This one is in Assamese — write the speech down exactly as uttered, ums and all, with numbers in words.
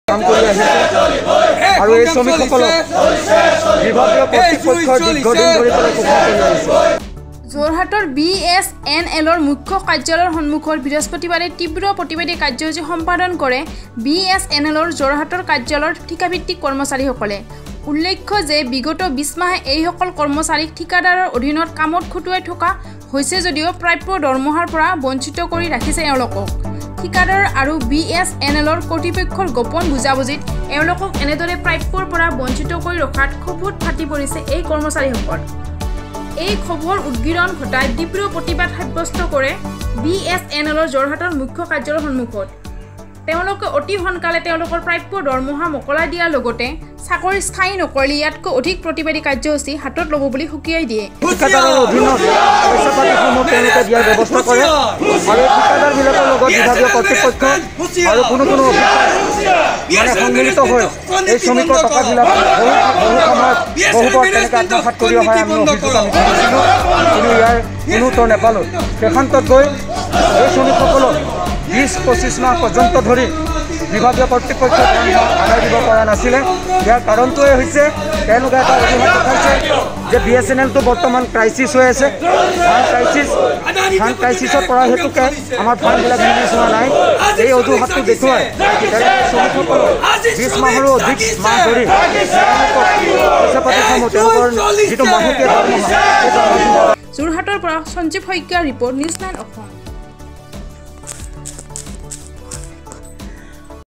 কাম কৰি আহিছে আৰু এই শ্ৰমিকসকলক বিভাগীয় কৰ্তৃপক্ষৰ দীৰ্ঘদিন ধৰি পেলাই ঘোষণা কৰি আহিছে। যোৰহাটৰ বি এছ এন এলৰ মুখ্য কাৰ্যালয়ৰ সন্মুখত বৃহস্পতিবাৰে তীব্ৰ প্ৰতিবাদী কাৰ্যসূচী সম্পাদন কৰে বি এছ এন এলৰ যোৰহাটৰ কাৰ্যালয়ৰ ঠিকাভিত্তিক কৰ্মচাৰীসকলে। উল্লেখ্য যে বিগত বিছ মাহে এইসকল কৰ্মচাৰীক ঠিকাদাৰৰ অধীনত কামত খটুৱাই থকা হৈছে যদিও প্ৰাপ্য দৰমহাৰ পৰা বঞ্চিত কৰি ৰাখিছে এওঁলোকক। ঠিকাদাৰ আৰু বি এছ এন এলৰ কৰ্তৃপক্ষৰ গোপন বুজাবুজিত এওঁলোকক এনেদৰে প্ৰাপ্যৰ পৰা বঞ্চিত কৰি ৰখাত ক্ষোভত ফাটি পৰিছে এই কৰ্মচাৰীসকল। এই খবৰ উদ্গীৰণ ঘটাই তীব্ৰ প্ৰতিবাদ সাব্যস্ত কৰে বি এছ এন এলৰ যোৰহাটৰ মুখ্য কাৰ্যালয়ৰ সন্মুখত। তেওঁলোকে অতি সোনকালে তেওঁলোকৰ প্ৰাপ্য দৰমহা মোকলাই দিয়াৰ লগতে চাকৰি স্থায়ী নকৰিলে ইয়াতকৈ অধিক প্ৰতিবাদী কাৰ্যসূচী হাতত ল'ব বুলি সকীয়াই দিয়ে। ঠিকাদাৰৰ অধীনত পইচা পাতিসমূহ তেওঁলোকে দিয়াৰ ব্যৱস্থা কৰে আৰু ঠিকাদাৰবিলাকৰ লগত বিভাগীয় কৰ্তৃপক্ষ আৰু কোনো কোনো মানে সন্মিলিত হৈ এই শ্ৰমিকৰ টকাবিলাক বহু বহু সময়ত বহুবাৰ তেনেকৈ আত্মসাৎ কৰি অহা আমি অভিযোগ আমি কৰিছিলোঁ, কিন্তু ইয়াৰ কোনো উত্তৰ নাপালোঁ। শেষান্তত গৈ এই শ্ৰমিকসকলক বিছ পঁচিছ মাহ পৰ্যন্ত ধৰি বিভাগীয় কৰ্তৃপক্ষই আদায় দিব পৰা নাছিলে। ইয়াৰ কাৰণটোৱে হৈছে তেওঁলোকে এটা অজুহাত দেখাইছে যে বি এছ এন এলটো বৰ্তমান ক্ৰাইচিছ হৈ আছে, ফাণ্ড ক্ৰাইচিছ ফাণ্ড ক্ৰাইচিছত পৰা হেতুকে আমাৰ ফাণ্ডবিলাক ৰিলিজ হোৱা নাই। এই অজুহাতটো দেখুৱাই শ্ৰমিকসকলক বিছ মাহৰো অধিক মাহ ধৰি পইচা পাতিসমূহ তেওঁলোকৰ যিটো মাহেকীয়া দৰমহা সেই দৰমহা। যোৰহাটৰ পৰা সঞ্জীৱ শইকীয়াৰ ৰিপৰ্ট, নিউজ নাইন অসম।